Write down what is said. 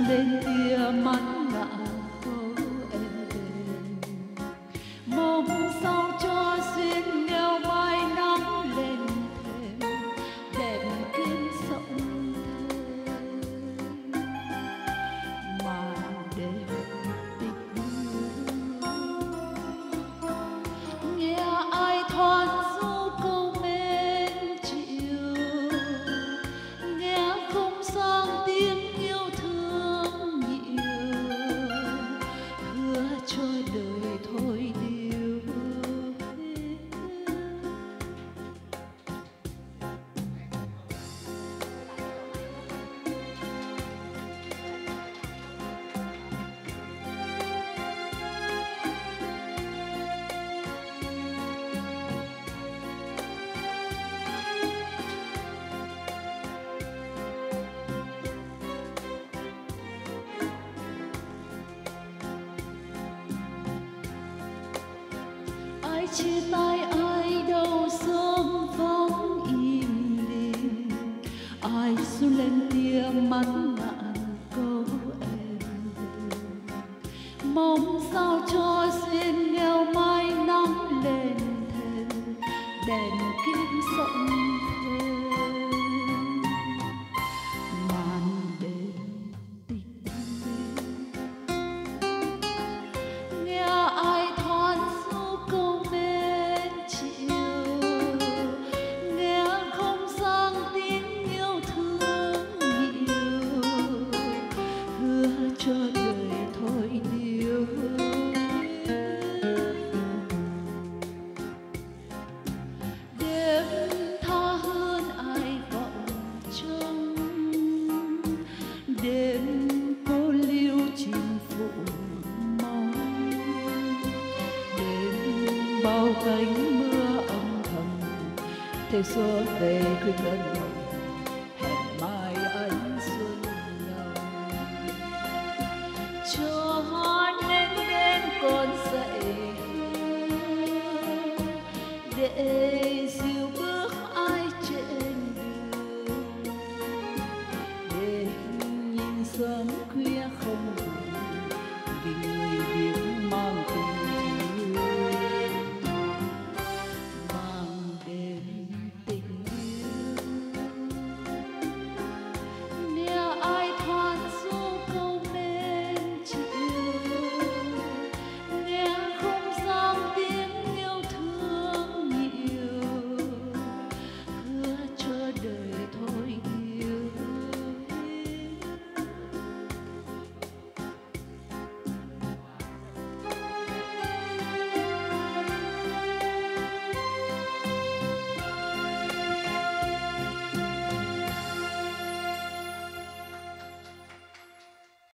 lên tia mắt ngả câu em mong sao cho duyên nghèo mai nắng lên thềm đèn kiếm rộng thêm màn đêm tịch nghe ai thoăn ru câu mến chịu nghe không sang tiếng yêu thương nhiều hứa cho đời thôi điều ai chia tay ai đâu sớm vắng im lìm ai du lên tia mắt ngạn câu em mong sao cho duyên nghèo mai nắng lên thềm đèn kiếm rộng thêm màn đêm tịch nghe ai thoăn ru câu mến chịu nghe không sang tiếng yêu thương nhiều hứa cho đời thôi điều đêm tha hơn ai vọng trông đêm cô liêu chim phụ mong đêm bao cánh mưa âm thầm theo gió về khuyên ngân hẹn mai ánh xuân nồng cho nên đến con dậy để dìu bước ai trên đường để nhìn sớm khuya